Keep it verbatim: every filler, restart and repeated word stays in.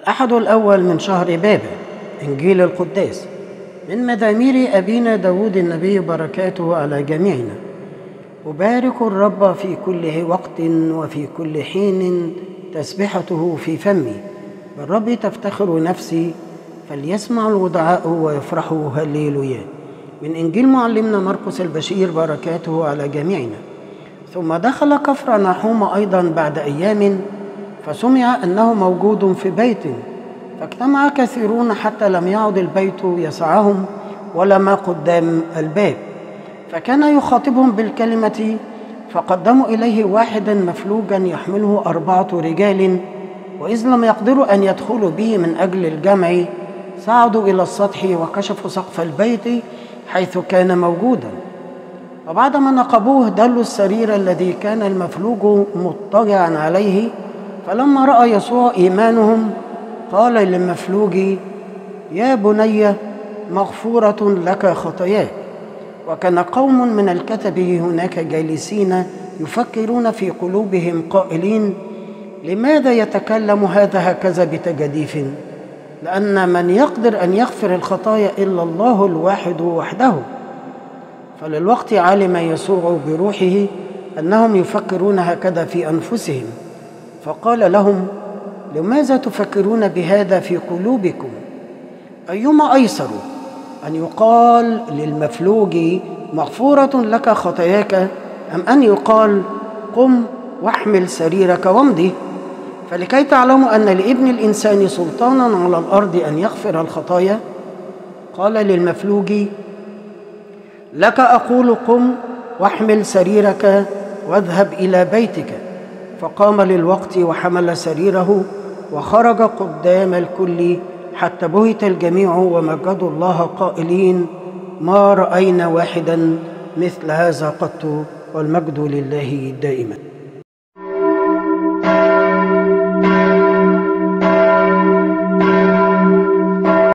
الأحد الأول من شهر بابا، إنجيل القداس من مزامير أبينا داود النبي، بركاته على جميعنا. أبارك الرب في كل وقت وفي كل حين، تسبحته في فمي. بالرب تفتخر نفسي، فليسمع الودعاء ويفرحوا. هللويا. من إنجيل معلمنا مرقس البشير، بركاته على جميعنا. ثم دخل كفرناحوم أيضا بعد أيام، فسمع أنه موجود في بيت، فاجتمع كثيرون حتى لم يعد البيت يسعهم ولا ما قدام الباب، فكان يخاطبهم بالكلمة. فقدموا إليه واحدا مفلوجا يحمله أربعة رجال، وإذ لم يقدروا أن يدخلوا به من أجل الجمع، صعدوا إلى السطح وكشفوا سقف البيت حيث كان موجودا. وبعدما نقبوه دلوا السرير الذي كان المفلوج مضطجعا عليه. فلما رأى يسوع إيمانهم قال للمفلوج: يا بني، مغفورة لك خطاياك. وكان قوم من الكتبة هناك جالسين يفكرون في قلوبهم قائلين: لماذا يتكلم هذا هكذا بتجديف؟ لأن من يقدر أن يغفر الخطايا إلا الله الواحد وحده. فللوقت علم يسوع بروحه أنهم يفكرون هكذا في أنفسهم، فقال لهم: لماذا تفكرون بهذا في قلوبكم؟ أيما أيسر، أن يقال للمفلوج: مغفورة لك خطاياك، أم أن يقال: قم واحمل سريرك وامضي؟ فلكي تعلموا أن لابن الإنسان سلطانا على الأرض أن يغفر الخطايا. قال للمفلوج: لك أقول قم واحمل سريرك واذهب إلى بيتك. فقام للوقت وحمل سريره وخرج قدام الكل، حتى بهت الجميع ومجدوا الله قائلين: ما رأينا واحدا مثل هذا قط، والمجد لله دائما.